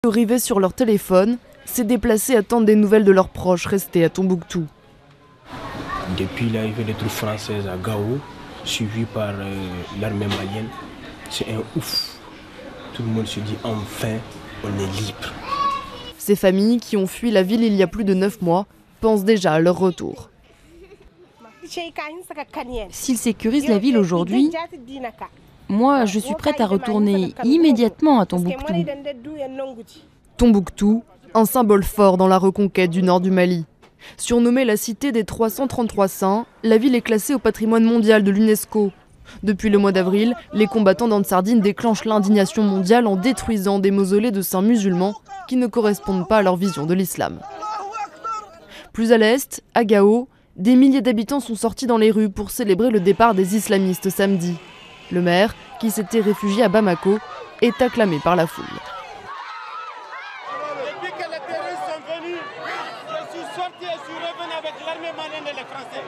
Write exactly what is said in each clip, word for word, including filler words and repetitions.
rivés sur leur téléphone, s'est déplacé attendre des nouvelles de leurs proches restés à Tombouctou. Depuis l'arrivée des troupes françaises à Gao, suivies par euh, l'armée malienne, c'est un ouf. Tout le monde se dit enfin, on est libre. Ces familles qui ont fui la ville il y a plus de neuf mois pensent déjà à leur retour. S'ils sécurisent la ville aujourd'hui, moi je suis prête à retourner immédiatement à Tombouctou. Tombouctou, un symbole fort dans la reconquête du nord du Mali. Surnommée la cité des trois cent trente-trois saints, la ville est classée au patrimoine mondial de l'UNESCO. Depuis le mois d'avril, les combattants d'Ansardine déclenchent l'indignation mondiale en détruisant des mausolées de saints musulmans qui ne correspondent pas à leur vision de l'islam. Plus à l'est, à Gao, des milliers d'habitants sont sortis dans les rues pour célébrer le départ des islamistes samedi. Le maire, qui s'était réfugié à Bamako, est acclamé par la foule. Depuis que les terroristes sont venus, je suis sorti et je suis revenu avec l'armée malienne et les Français.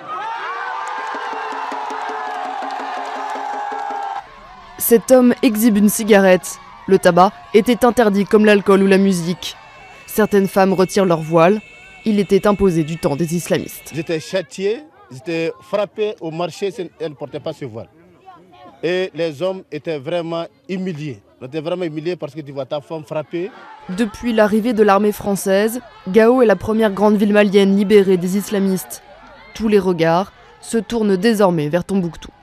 Cet homme exhibe une cigarette. Le tabac était interdit comme l'alcool ou la musique. Certaines femmes retirent leur voile. Il était imposé du temps des islamistes. Ils étaient châtiés, ils étaient frappés au marché, elles ne portaient pas ce voile. Et les hommes étaient vraiment humiliés. Ils étaient vraiment humiliés parce que tu vois ta femme frappée. Depuis l'arrivée de l'armée française, Gao est la première grande ville malienne libérée des islamistes. Tous les regards se tournent désormais vers Tombouctou.